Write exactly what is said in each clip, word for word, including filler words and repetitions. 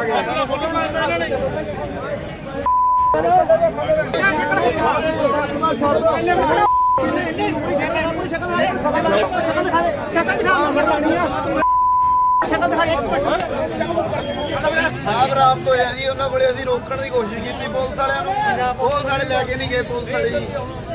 ਆਹ ਬਰਾਮਦ ਹੋਇਆ ਜੀ। ਉਹਨਾਂ ਕੋਲੇ ਅਸੀਂ ਰੋਕਣ ਦੀ ਕੋਸ਼ਿਸ਼ ਕੀਤੀ ਪੁਲਿਸ ਵਾਲਿਆਂ ਨੂੰ, ਉਹ ਸਾਡੇ ਲੈ ਕੇ ਨਹੀਂ ਗਏ ਪੁਲਿਸ ਵਾਲੇ ਜੀ।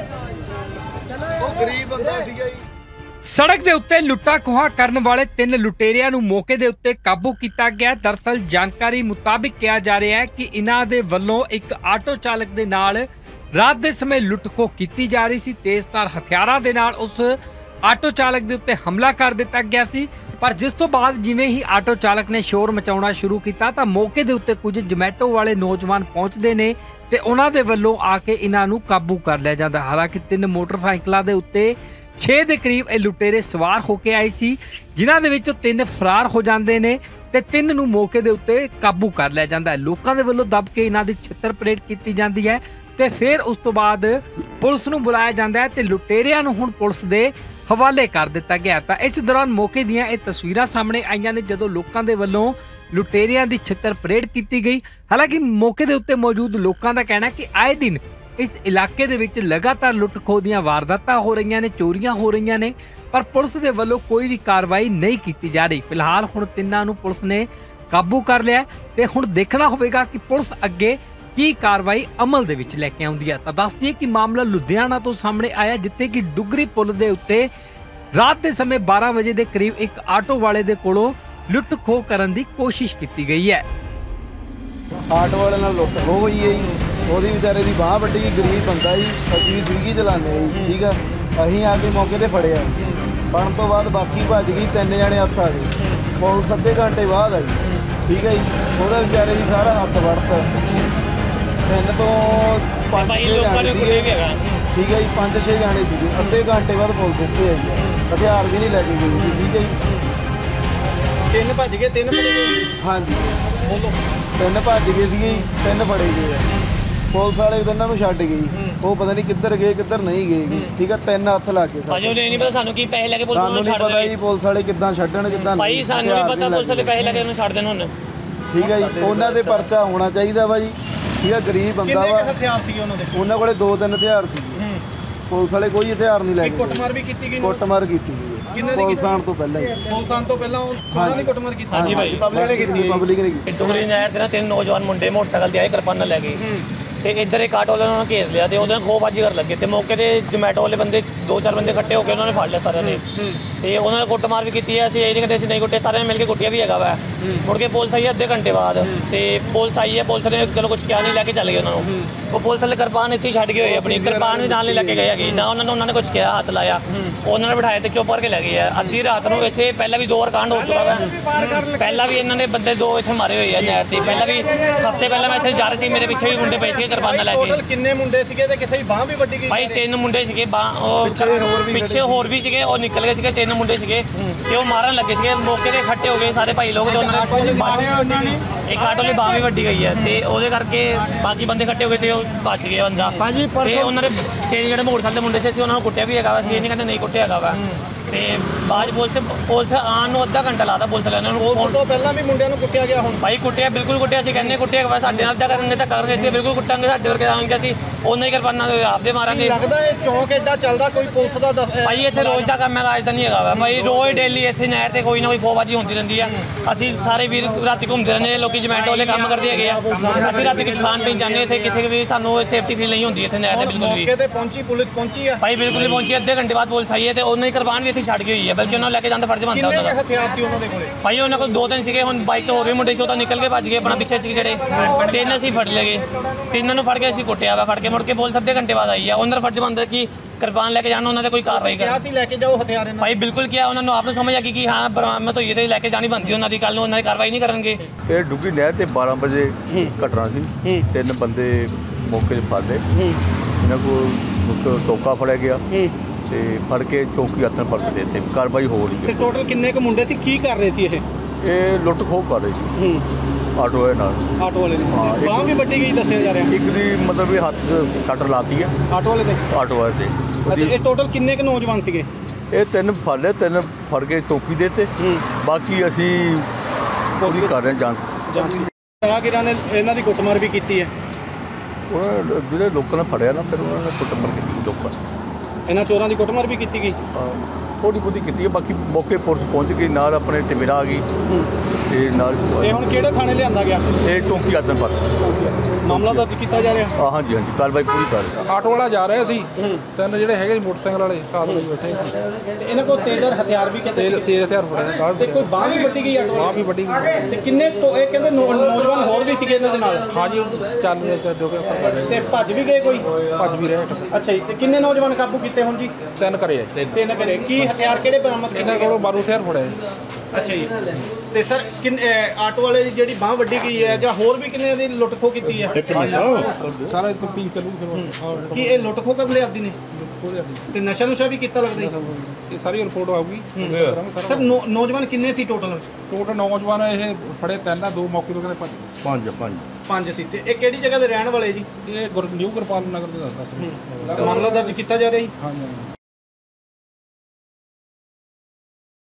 ਉਹ ਗਰੀਬ ਬੰਦਾ ਸੀਗਾ ਜੀ। सड़क के उत्ते लुट्टा खुहा करने वाले तीन लुटेरिया नूं मौके दे उत्ते काबू किया गया। दरअसल जानकारी मुताबिक कहा जा रहा है कि इन्हां दे वल्लों एक आटो चालक दे नाल रात दे समय लुट खो की जा रही सी। तेजधार हथियारां दे नाल उस आटो चालक दे उत्ते हमला कर दिता गया सी। पर जिस तो बाद जिवें ही आटो चालक ने शोर मचाउणा शुरू किया तां मौके दे उत्ते कुछ जोमैटो वाले नौजवान पहुंचते ने ते उन्हां दे वल्लों आके इन्हां नूं काबू कर लिया जांदा। हालांकि तीन मोटरसाइकिलों के उत्ते छे दे करीब ये लुटेरे सवार होके आए सी, जिन्हां दे विचों तीन फरार हो जाते हैं ते तीन नूं मौके दे उत्ते काबू कर लिया जाता है। लोकां दे वल्लों दब के इन्हां दी छित्तर परेड की जाती है ते फिर उस तो बाद पुलिस नूं बुलाया जाता है ते लुटेरियां नूं हुण पुलिस दे हवाले कर दिता गया। तां इस दौरान मौके दीयां ये तस्वीरां सामने आईयां ने जदों लोकां दे वल्लों लुटेरियां दी छित्तर परेड की गई। हालांकि मौके दे उत्ते मौजूद लोकां दा कहना है कि आए दिन इस इलाके दे विच लगातार लुट खो दीयां वारदातां हो रही ने, चोरियां हो रही ने, पर पुलिस दे वल्लों कोई भी कार्रवाई नहीं की जा रही। फिलहाल हुण तिन्नां नूं पुलिस ने काबू कर लिया ते हुण देखना होवेगा कि पुलिस अगे की कार्रवाई अमल दे विच लैके आउंदी है। तां दस दईए कि मामला लुधियाना तो सामने आया, जिथे कि डुगरी पुल दे उत्ते रात के समय बारह बजे के करीब एक आटो वाले दे कोलों लुट खो करन दी कोशिश की गई है। आटो वाले नाल लुट खो होई है जी। ਉਹਦੀ ਵਿਚਾਰੇ ਦੀ ਬਾਂਹ ਵੱਡੀ, ਗਰੀਬ ਬੰਦਾ ਜੀ। ਅਸੀਂ ਵੀ ਸਵੀਗੀ ਚਲਾਉਂਦੇ ਹਾਂ ਜੀ, ਠੀਕ ਆ। ਅਸੀਂ ਆ ਕੇ ਮੌਕੇ 'ਤੇ ਫੜਿਆ, ਫੜਨ ਤੋਂ ਬਾਅਦ ਬਾਕੀ ਭੱਜ ਗਈ, ਤਿੰਨ ਜਣੇ ਹੱਥ ਆ ਗਏ। ਪੁਲਿਸ ਅੱਧੇ ਘੰਟੇ ਬਾਅਦ ਆਈ, ਠੀਕ ਹੈ ਜੀ। ਉਹਦਾ ਵਿਚਾਰੇ ਦੀ ਸਾਰਾ ਹੱਥ ਵੜਤਾ। ਤਿੰਨ ਤੋਂ ਪੰਜ ਛੇ ਜਾਣੇ ਸੀਗੇ, ਠੀਕ ਹੈ ਜੀ। ਪੰਜ ਛੇ ਜਾਣੇ ਸੀਗੇ। ਅੱਧੇ ਘੰਟੇ ਬਾਅਦ ਪੁਲਿਸ ਇੱਥੇ ਆਈ, ਹਥਿਆਰ ਵੀ ਨਹੀਂ ਲੈ ਕੇ ਗਈ, ਠੀਕ ਹੈ ਜੀ। ਤਿੰਨ ਭੱਜ ਗਏ, ਤਿੰਨ ਫੜੇ ਗਏ। ਹਾਂਜੀ, ਤਿੰਨ ਭੱਜ ਗਏ ਸੀਗੇ ਜੀ, ਤਿੰਨ ਫੜੇ ਗਏ ਆ। ਪੁਲਿਸ ਵਾਲੇ ਵੀ ਇਹਨਾਂ ਨੂੰ ਛੱਡ ਗਈ, ਉਹ ਪਤਾ ਨਹੀਂ ਕਿੱਧਰ ਗਏ ਕਿੱਧਰ ਨਹੀਂ ਗਏ, ਠੀਕ ਆ। ਤਿੰਨ ਹੱਥ ਲਾ ਕੇ ਸਾਨੂੰ ਨਹੀਂ ਪਤਾ, ਸਾਨੂੰ ਕੀ ਪੈਸੇ ਲੈ ਕੇ ਪੁਲਿਸ ਨੂੰ ਛੱਡ ਪਤਾ ਜੀ ਪੁਲਿਸ ਵਾਲੇ ਕਿੱਦਾਂ ਛੱਡਣ ਕਿੱਦਾਂ ਨਹੀਂ। ਭਾਈ ਸਾਨੂੰ ਨਹੀਂ ਪਤਾ ਪੁਲਿਸ ਵਾਲੇ ਪੈਸੇ ਲੈ ਕੇ ਉਹਨੂੰ ਛੱਡ ਦੇਣ ਹੁਣ, ਠੀਕ ਆ ਜੀ। ਉਹਨਾਂ ਦੇ ਪਰਚਾ ਹੋਣਾ ਚਾਹੀਦਾ ਵਾ ਜੀ, ਠੀਕ ਆ। ਗਰੀਬ ਬੰਦਾ ਵਾ। ਹਥਿਆਰ ਸੀ ਉਹਨਾਂ ਦੇ, ਉਹਨਾਂ ਕੋਲੇ ਦੋ ਤਿੰਨ ਹਥਿਆਰ ਸੀ। ਪੁਲਿਸ ਵਾਲੇ ਕੋਈ ਹਥਿਆਰ ਨਹੀਂ ਲੈ ਕੇ। ਕੁੱਟਮਾਰ ਵੀ ਕੀਤੀ ਗਈ, ਕੁੱਟਮਾਰ ਕੀਤੀ ਗਈ ਪੁਲਿਸ ਆਉਣ ਤੋਂ ਪਹਿਲਾਂ ਹੀ। ਪੁਲਿਸ ਆਉਣ ਤੋਂ ਪਹਿਲਾਂ ਉਹਨਾਂ ਦੀ ਕੁੱਟਮਾਰ ਕੀਤੀ। ਹਾਂਜੀ ਭਾਈ, ਪਬਲਿਕ ਨੇ ਕੀਤੀ, ਪਬਲਿਕ ਨੇ ਕੀਤੀ। ਡੁਗਰੀ ਨਹਿਰ ਤੇ ਨਾ ਤਿੰਨ ਨੌਜਵਾਨ ਮੁੰਡੇ ਮੋਟਰਸਾਈਕਲ ਤੇ ਆਏ, ਕਿਰਪਾਨਾਂ ਲੈ ਕੇ ਤੇ ਇੱਧਰ ਇੱਕ ਆਟੋ ਵਾਲੇ ਉਹਨਾਂ ਨੇ ਘੇਰ ਲਿਆ ਤੇ ਉਹਦੇ ਨਾਲ ਖੋਹਬਾਜ਼ੀ ਕਰਨ ਲੱਗੇ ਤੇ ਮੌਕੇ ਤੇ ਜੋਮੈਟੋ ਵਾਲੇ ਬੰਦੇ ਦੋ ਚਾਰ ਬੰਦੇ ਇਕੱਠੇ ਹੋ ਕੇ ਉਹਨਾਂ ਨੇ ਫੜ ਲਿਆ ਸਾਰਿਆਂ ਨੇ ਤੇ ਉਹਨਾਂ ਨੇ ਕੁੱਟਮਾਰ ਵੀ ਕੀਤੀ ਹੈ। ਅਸੀਂ ਇਹ ਨਹੀਂ ਕਹਿੰਦੇ ਅਸੀਂ ਨਹੀਂ ਕੁੱਟੇ, ਸਾਰਿਆਂ ਨੇ ਮਿਲ ਕੇ ਕੁੱਟਿਆ ਵੀ ਹੈਗਾ ਵਾ। ਮੁੜ ਕੇ ਪੁਲਿਸ ਆਈ ਅੱਧੇ ਘੰਟੇ ਬਾਅਦ ਤੇ ਪੁਲਿਸ ਆਈ ਹੈ, ਪੁਲਿਸ ਨੇ ਚਲੋ ਕੁਝ ਕਿਹਾ ਨਹੀਂ, ਲੈ ਕੇ ਚੱਲ ਗਏ ਉਹਨਾਂ ਨੂੰ। ਉਹ ਪੁਲਿਸ ਵਾਲੇ ਕਿਰਪਾਨ ਇੱਥੇ ਛੱਡ ਗਏ ਹੋਏ, ਆਪਣੀ ਕਿਰਪਾਨ ਵੀ ਨਾਲ ਨਹੀਂ ਲੈ ਕੇ ਗਏ ਹੈਗੇ ਨਾ। ਉਹਨਾਂ ਨੂੰ ਉਹਨਾਂ ਨੇ ਕੁਝ ਕਿਹਾ, ਹੱਥ ਲਾਇਆ, ਉਹਨਾਂ ਨੇ ਬਿਠਾਇਆ ਤੇ ਚੁੱਪ ਕਰਕੇ ਲੈ ਗਏ ਆ। ਅੱਧੀ ਰਾਤ ਨੂੰ ਇੱਥੇ ਪਹਿਲਾਂ ਵੀ ਦੋ ਵਾਰ ਕਾਂਡ ਹੋ ਚੁੱਕਾ ਵਾ। ਪਹਿਲਾਂ ਵੀ ਇਹਨਾਂ ਨੇ ਬੰਦੇ ਦੋ ਇੱਥੇ ਮਾਰੇ ਹੋਏ ਆ ਨਹਿਰ ਤੇ। ਪਹਿਲਾਂ ਵੀ ਹਫ਼ਤੇ ਪਹਿਲਾਂ ਮੈਂ ਇੱਥੇ ਜਾ ਰਹੀ ਸੀ, ਮੇਰੇ ਪਿੱਛੇ ਵੀ ਮੁੰਡੇ ਪਏ ਸੀਗੇ ਕਿਰਪਾਨਾਂ ਲੈ ਕੇ। ਕਿੰਨੇ ਮੁੰਡੇ ਸੀਗੇ ਤੇ ਕਿਸੇ ਦੀ ਬਾਂਹ ਵੀ ਵੱਡੀ ਗਈ? ਭਾਈ ਤਿੰਨ ਮੁੰਡੇ ਸੀਗੇ, ਬਾਂਹ ਉਹ ਪਿੱਛੇ ਹੋਰ ਵੀ ਸੀਗੇ, ਉਹ ਨਿਕਲ ਗਏ ਸੀਗੇ। ਤਿੰਨ ਮੁੰਡੇ ਸੀਗੇ ਤੇ ਉਹ ਮਾਰਨ ਲੱਗੇ ਸੀਗੇ, ਮੌਕੇ ਤੇ ਇਕੱਠੇ ਹੋ ਗਏ ਸਾਰੇ ਭਾਈ ਲੋਕ ਤੇ ਉਹਨਾਂ ਨੇ ਇੱਕ ਆਟੋ ਲਈ ਬਾਂਹ ਵੀ ਵੱਡੀ ਗਈ ਹੈ ਤੇ ਉਹਦੇ ਕਰਕੇ ਬਾਕੀ ਬੰਦੇ ਇਕੱਠੇ ਹੋ ਗਏ ਤੇ ਉਹ ਬਚ ਗਏ ਬੰਦਾ। ਤੇ ਉਹਨਾਂ ਦੇ ਤਿੰਨ ਜਿਹੜੇ ਮੋਟਰਸਾਈਕਲ ਦੇ ਮੁੰਡੇ ਸੀ, ਅਸੀਂ ਉਹਨਾਂ ਨੂੰ ਕੁੱਟਿਆ ਵੀ ਹੈਗਾ ਵਾ। ਅਸੀਂ ਇਹ ਨਹੀਂ ਕਹਿੰਦੇ ਨਹੀਂ ਕੁੱਟਿਆ ਹੈਗਾ ਵਾ। ਤੇ ਬਾਅਦ ਪੁਲਿਸ ਪੁਲਿਸ ਆਉਣ ਨੂੰ ਅੱਧਾ ਘੰਟਾ ਲਾਤਾ ਪੁਲਿਸ ਵਾਲਿਆਂ ਨੂੰ। ਉਸ ਤੋਂ ਪਹਿਲਾਂ ਵੀ ਮੁੰਡਿਆਂ ਨੂੰ ਕੁੱਟਿਆ ਗਿਆ? ਹੁਣ ਭਾਈ ਕੁੱਟਿਆ, ਬਿਲਕੁਲ ਕੁੱਟਿਆ। ਅਸੀਂ ਕਹਿੰਦੇ ਕੁੱਟਿਆ ਹੈਗਾ, ਸਾਡੇ ਨਾਲ ਤਾਂ ਕਰਨਗੇ ਤਾਂ ਕਰਨਗੇ, ਅਸੀਂ ਬਿਲਕੁਲ ਕੁੱਟਾਂਗੇ। ਸਾਡੇ ਵਰਗੇ ਆਵਾਂਗੇ ਅਸੀਂ ਉਹਨਾਂ ਹੀ ਕਿਰਪਾਨਾਂ ਆਪਦੇ ਮਾਰਾਂਗੇ। ਲੱਗਦਾ ਇਹ ਚੌਂਕ ਐਡਾ ਚੱਲਦਾ ਕੋਈ ਪੁਲਿਸ ਦਾ? ਭਾਈ ਇੱਥੇ ਰੋਜ਼ ਦਾ ਕੰਮ ਹੈਗਾ, ਅੱਜ ਤਾਂ ਨਹੀਂ ਹੈਗਾ ਵਾ ਭਾਈ। ਰੋਜ਼ ਡੇਲੀ ਇੱਥੇ ਨਹਿਰ ਤੇ ਕੋਈ ਨਾ ਕੋਈ ਖੋਹਬਾਜ਼ੀ ਹੁੰਦੀ ਰਹਿੰਦੀ ਆ। ਅਸੀਂ ਸਾਰੇ ਵੀਰ ਰਾਤੀ ਘੁੰਮਦੇ ਰਹਿੰਦੇ, ਲੋਕੀ ਜੋਮੈਟੋ ਵਾਲੇ ਕੰਮ ਕਰਦੇ ਹੈਗੇ ਆ। ਅਸੀਂ ਰਾਤੀ ਕੁਝ ਖਾਣ ਪੀਣ ਜਾਂਦੇ, ਇੱਥੇ ਕਿੱਥੇ ਵੀ ਸਾਨੂੰ ਸੇਫਟੀ ਫੀਲ ਨਹੀਂ ਹੁੰਦੀ ਇੱਥੇ ਨਹਿਰ ਤੇ ਬਿਲਕੁਲ ਵੀ। ਮੌਕੇ ਤੇ ਪਹੁੰਚੀ ਪੁਲਿਸ, ਪਹੁੰਚੀ ਆ ਭਾਈ? ਬਿਲਕੁਲ ਨਹੀਂ ਪਹੁੰਚੀ। ਅੱਧੇ ਘੰਟੇ ਬਾਅਦ ਪੁਲਿਸ ਆਈ ਹੈ ਤੇ ਉਹਨਾਂ ਦੀ ਕਿਰਪਾਨ ਵੀ ਇੱਥੇ ਛੱਡ ਗਈ ਹੋਈ ਹੈ, ਬਲਕਿ ਉਹਨਾਂ ਨੂੰ ਲੈ ਕੇ ਜਾਂਦਾ ਫਰਜ਼ ਬਣਦਾ ਉਹਨਾਂ ਦਾ। ਕਿੰਨੇ ਹਥਿਆਰ ਸੀ ਉਹਨਾਂ ਦੇ ਕੋਲੇ? ਭਾਈ ਉਹਨਾਂ ਕੋਲ ਦੋ ਤਿੰਨ ਸੀਗੇ, ਹੁਣ ਬਾਈਕ ਤੇ ਹੋਰ ਵੀ ਮੁੰਡੇ ਸੀ, ਉਹ ਤਾਂ ਨਿਕਲ ਕੇ ਭੱਜ ਗਏ ਆਪਣਾ ਪਿੱਛੇ ਸੀ ਜਿਹੜੇ। ਤਿੰਨ ਅਸੀਂ ਫੜ ਲਏ, ਤਿੰਨਾਂ ਨੂੰ ਫੜ ਕੇ ਅਸੀਂ ਕੁੱਟਿਆ ਵਾ। ਫੜ ਕੇ ਮੁੜ ਕੇ ਪੁਲਿਸ ਅੱਧੇ ਘੰਟੇ ਬਾਅਦ ਆਈ ਆ। ਉਹਨਾਂ ਦਾ ਫਰਜ਼ ਬਣਦਾ ਕਿ ਕਿਰਪਾਨ ਲੈ ਕੇ ਜਾਣ, ਉਹਨਾਂ ਦੇ ਕੋਈ ਕਾਰਵਾਈ ਕਰ। ਕਿਹਾ ਸੀ ਲੈ ਕੇ ਜਾਓ ਹਥਿਆਰ ਇਹਨਾਂ? ਭਾਈ ਬਿਲਕੁਲ ਕਿਹਾ, ਉਹਨਾਂ ਨੂੰ ਆਪ ਨੂੰ ਸਮਝ ਆ ਗਈ ਕਿ ਹਾਂ ਬਰਾਮਦ ਹੋਈ ਤੇ ਲੈ ਕੇ ਜਾਣੀ ਬਣਦੀ ਉਹਨਾਂ ਦੀ। ਕੱਲ ਨੂੰ ਉਹਨਾਂ ਦੀ ਕਾਰਵਾਈ ਨਹੀਂ ਕਰਨਗੇ। ਇਹ ਡੁੱਗੀ ਨਹਿਰ ਤੇ ਬਾਰਾਂ ਵਜੇ ਘਟਨਾ ਸੀ। ਤਿੰਨ ਬੰਦੇ ਮੌਕੇ 'ਤੇ ਫੜ ਲਏ। ਇਹਨਾਂ ਕੋਲ ਟੋਕਾ ਫੜਿਆ ਗਿਆ ਤੇ ਫੜ ਕੇ ਚੌਕੀ ਹੱਥਾਂ ਫੜ ਕੇ ਦਿੱਤੇ। ਕਾਰਵਾਈ ਹੋ ਰਹੀ ਹੈ। ਟੋਟਲ ਕਿੰਨੇ ਕੁ ਮੁੰਡੇ ਸੀ? ਕੀ ਕਰ ਰਹੇ ਸੀ ਇਹ? ਇਹ ਲੁੱਟ ਖੋਹ ਕਰ ਰਹੇ ਸੀ ਆਟੋ ਵਾਲੇ ਨਾਲ। ਆਟੋ ਵਾਲੇ ਨੇ ਬਾਂਹ ਵੀ ਵੱਡੀ ਗਈ ਦੱਸਿਆ ਜਾ ਰਿਹਾ। ਇੱਕ ਦੀ ਮਤਲਬ ਇਹ ਹੱਥ ਸੱਟ ਲਾਤੀ ਹੈ ਆਟੋ ਵਾਲੇ ਤੇ। ਆਟੋ ਵਾਲੇ ਤੇ। ਅੱਛਾ, ਇਹ ਟੋਟਲ ਕਿੰਨੇ ਕੁ ਨੌਜਵਾਨ ਸੀਗੇ? ਇਹ ਤਿੰਨ ਫੜ ਲਏ, ਤਿੰਨ ਫੜ ਕੇ ਚੌਕੀ ਦੇ ਤੇ। ਬਾਕੀ ਅਸੀਂ ਉਹਦੀ ਕਰ ਰਹੇ ਜਾਂਚ। ਰਾਹਗੀਰਾਂ ਨੇ ਇਹਨਾਂ ਦੀ ਕੁੱਟਮਾਰ ਵੀ ਕੀਤੀ ਹੈ। ਉਹਨਾਂ ਨੇ ਜਿਹੜੇ ਲੋਕਾਂ ਨੇ ਫੜਿਆ ਨਾ ਫਿਰ ਉਹਨਾਂ ਨੇ ਕੁੱਟਮਾਰ ਕੀਤੀ ਲੋਕਾਂ ਨੇ। ਇਹਨਾਂ ਚੋਰਾਂ ਦੀ ਕੁੱਟਮਾਰ ਵੀ ਕੀਤੀ ਗਈ। ਥੋੜ੍ਹੀ ਬਹੁਤੀ ਕੀਤੀ ਹੈ, ਬਾਕੀ ਮੌਕੇ ਪੁਲਿਸ ਪਹੁੰਚ ਗਈ, ਨਾਲ ਆਪਣੇ ਟਿਮੇਰਾ ਆ ਗਈ ਤੇ ਨਾਲ ਇਹ ਹੁਣ ਕਿਹੜੇ ਥਾਣੇ ਲਿਆਂਦਾ ਗਿਆ? ਇਹ ਚੌਂਕੀ ਆਦਨ ਪਰ ਮਾਮਲਾ ਦਰਜ ਕੀਤਾ ਜਾ ਰਿਹਾ। ਹਾਂ ਹਾਂਜੀ ਹਾਂਜੀ ਕਾਰਵਾਈ ਪੂਰੀ ਕਰ ਰਹੇ। ਆਟੋ ਵਾਲਾ ਜਾ ਰਿਹਾ ਸੀ, ਤਿੰਨ ਜਿਹੜੇ ਹੈਗੇ ਮੋਟਰਸਾਈਕਲ ਵਾਲੇ ਕਾਰ ਵਾਲੇ ਬੈਠੇ ਸੀ, ਤੇ ਇਹਨਾਂ ਕੋਲ ਤੇਜ਼ਰ ਹਥਿਆਰ ਵੀ ਕਹਿੰਦੇ ਤੇਜ਼ ਤੇਜ਼ ਹਥਿਆਰ ਫੜੇ ਕਾਰ ਤੇ ਕੋਈ ਬਾਂਹ ਵੀ ਵੱਡੀ ਗਈ ਆਟੋ ਬਾਂਹ ਵੀ ਵੱਡੀ ਗਈ। ਤੇ ਕਿੰਨੇ ਟੋ- ਇਹ ਕਹਿੰਦੇ ਨੌ- ਨੌਜਵਾਨ ਹੋਰ ਵੀ ਸੀਗੇ ਇਹਨਾਂ ਦੇ ਨਾਲ ਹਾਂਜੀ ਚੱਲ ਰਿਹਾ ਜੋ ਕਿ ਅਫਸਰ ਫੜੇ ਤੇ ਭੱਜ ਵੀ ਗਏ ਕੋਈ? ਭੱਜ ਵੀ ਰਹੇ। ਅੱਛਾ ਜੀ, ਤੇ ਕਿੰਨੇ ਨੌਜਵਾਨ ਕਾਬੂ ਕੀਤੇ ਹੁਣ ਜੀ? ਤਿੰਨ ਕਰੇ ਆ ਤਿੰਨ ਘਰੇ ਕੀ ਹਥਿਆਰ ਕਿਹੜੇ ਬਰਾਮਦ ਇਹਨਾਂ ਕੀਤੇ? ਕੋਲੋਂ ਮਾਰੂ ਹਥਿਆਰ ਫੜੇ। ਅੱਛਾ ਜੀ, ਤੇ ਸਰ ਕਿੰਨ ਅਹ ਆਟੋ ਵਾਲੇ ਦੀ ਜਿਹੜੀ ਬਾਂਹ ਵੱਡੀ ਗਈ ਹੈ ਜਾਂ ਹੋਰ ਵੀ ਕਿੰਨੇ ਦੀ ਲੁੱਟ ਖੋਹ ਕੀਤੀ ਹੈ? ਸਾਰਾ ਤਫਤੀਸ਼ ਚੱਲੂ ਫਿਰ ਬਸ। ਕੀ ਇਹ ਲੁੱਟ ਖੋਹ ਕਰਨ ਦੇ ਆਦੀ ਨੇ ਤੇ ਨਸ਼ਾ ਨੁਸ਼ਾ ਵੀ ਕੀਤਾ ਲੱਗਦਾ ਜੀ? ਇਹ ਸਾਰੀ ਰਿਪੋਰਟ ਆਊਗੀ ਸਰ ਨੌ- ਨੌਜਵਾਨ ਕਿੰਨੇ ਸੀ ਟੋਟਲ? ਟੋਟਲ ਨੌਜਵਾਨ ਇਹ ਫੜੇ ਤਿੰਨ ਆ, ਦੋ ਮੌਕੇ ਤੋਂ ਕਹਿੰਦੇ ਭੱਜ। ਪੰਜ ਪੰਜ ਪੰਜ ਸੀ। ਤੇ ਇਹ ਕਿਹੜੀ ਜਗ੍ਹਾ ਦੇ ਰਹਿਣ ਵਾਲੇ ਜੀ? ਇਹ ਗੁਰ ਨਿਊ ਗੁਰਪਾਲ ਨਗਰ ਦੇ ਦੱਸ ਦੱਸ ਮਾਮਲਾ ਦਰਜ ਕੀਤਾ ਜਾ ਰਿਹਾ ਜੀ। ਹਾਂਜੀ।